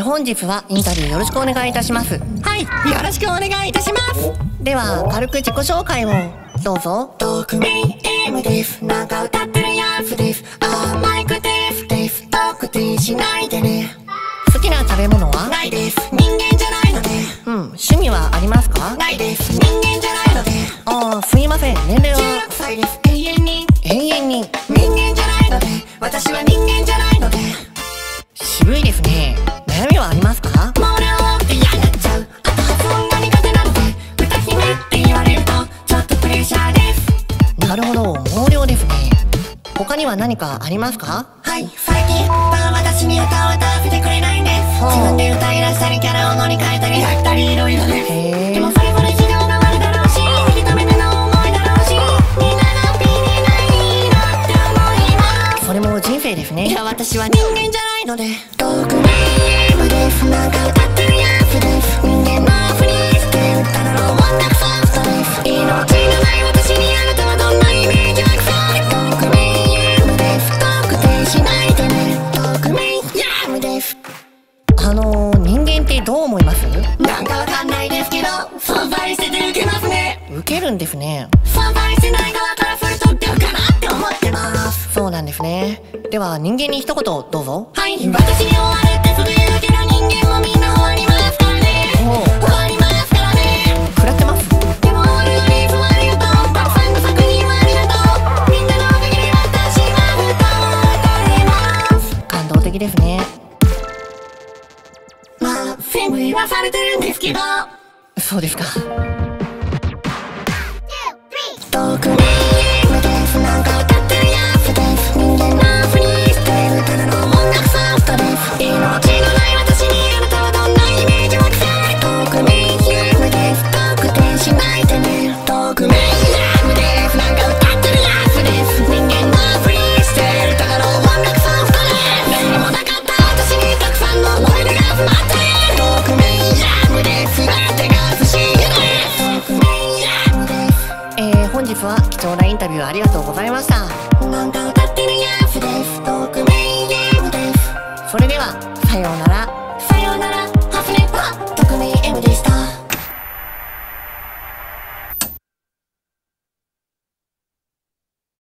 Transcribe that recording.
本日はインタビューよろしくお願いいたします。 はい、よろしくお願いいたします。 では軽く自己紹介をどうぞ。 匿名 M です。なんか歌ってるやつです。マイクです特定しないでね。 好きな食べ物は？ ないです。人間じゃないので。 趣味はありますか？ ないです。人間じゃないので。 すいません、年齢は 16歳です。永遠に人間じゃないので。私は人間じゃないので。 渋いですね。悩みはありますか？ 毛量って嫌になっちゃう。あと発音が苦手なので。歌姫って言われるとちょっとプレッシャーです。 なるほど、毛量ですね。他には何かありますか？ はい、最近私に歌を歌わせてくれないんです。自分で歌い出したりキャラを乗り換えたりやったりいろいろです。でもそれぞれ事情があるだろうし、引き止めての思いだろうし、みんながハッピーにないなって思います。 それも人生ですね。 いや、私は人間じゃないので。匿名 M です。なんか歌ってるやつです。人間のふりして歌なの音楽ソフトです。命のない私にあなたはどんなイメージ湧くさ。匿名 M です。特定しないでね。匿名 M です。 人間ってどう思います？ なんかわかんないですけど、存在しててウケますね。 ウケるんですね。 存在してない側からするとどうかなって思ってます。 そうなんですね。では人間に一言どうぞ。 はい、私に終われってすぐ言うけど人間もみんな終わりますからね。終わりますからね。 食らってます。 でも終わるより終わるよと、たくさんの作品をありがとう。みんなのおかげで私は歌を歌れます。 感動的ですね。 まあ全部言わされてるんですけど。 そうですか。 匿名 M です。なんか歌ってるやつです。人間のふりして歌なの音楽ソフトです。命のない私にあなたはどんなイメージ湧くさ。匿名 M です。特定しないでね。匿名 M です。なんか歌ってるやつです。人間のふりして歌なの音楽ソフトです。何にもなかった私にたくさんの思い出が詰まってる。匿名 M です。全てが不思議です。匿名 M です。 本日は貴重なインタビューありがとうございました。 なんか歌ってるやつです。匿名 M です。 それではさようなら。